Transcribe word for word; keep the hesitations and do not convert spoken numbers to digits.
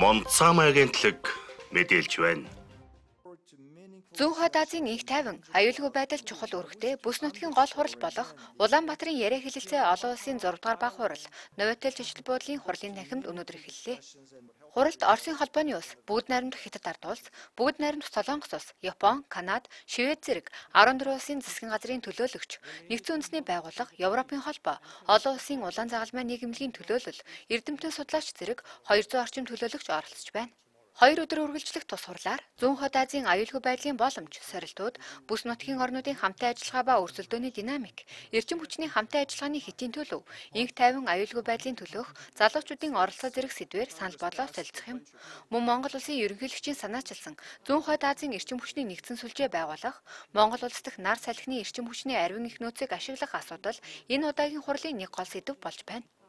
Монцам агентлаг мэдээлж байна. Зүүн хойд Азийн инх тайван аюулгүй байдал чухал үүрэгтэй бүс нутгийн гол хурал болох Улаанбаатарын яриа хэлэлцээ олон улсын зураг дугаар баг хурал Новотел жижигл буудлын хурлын танхимд өнөөдөр эхэллээ. Хуралд Оросын холбооны улс, Бүгд найрамдах Хятад ард улс, Бүгд найрамдах Солонгос улс, Япон, Канада, Швед зэрэг арван дөрвөн улсын засгийн газрын төлөөлөгч, Нэгдсэн үндэсний байгууллага, Европын холбоо, олон улсын улаан загалмай нийгэмлэгийн төлөөлөл, эрдэмтэн судлаач зэрэг хоёр зуун орчим төлөөлөгч оролцож байна. Хоёр өдөр үргэлжлэх тус хурлаар Зүүн хойд Азийн аюулгүй байдлын боломж, сорилтууд, бүс нутгийн орнуудын хамтын ажиллагаа ба өрсөлдөөний динамик, эрчим хүчний хамтын ажиллагааны хэтийн төлөв, инх тайван аюулгүй байдлын төлөөх залуучуудын оролцоо зэрэг сэдвээр санал бодлоо солилцох юм. Мөн Монгол улсын ерөнхийлөгчийн санаачилсан Зүүн хойд Азийн эрчим хүчний нэгдсэн сүлжээ байгуулах, Монгол улс дахь нар салхины эрчим хүчний арвин их нөөцийг ашиглах асуудал энэ удаагийн хурлын нэг гол сэдэв болж байна.